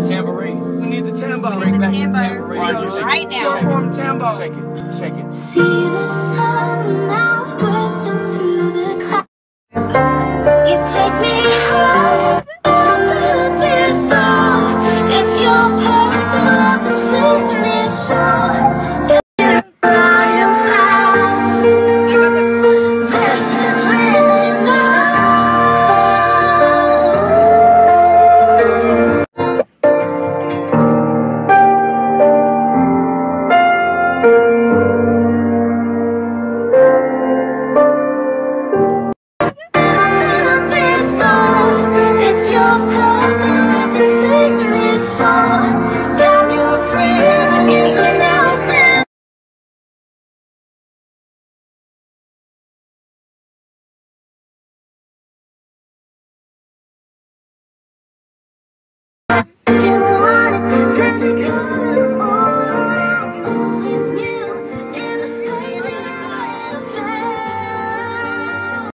tambourine. We need the tambo. Bring back the tambourine right now. Short form tambo. Shake it, shake it. See the sun now bursting through the clouds. You take me higher before. It's your perfect love that sets me sore. I am found. This is really now. It's your perfect love that sets me sore. Down your freedom is without them. You want it, take the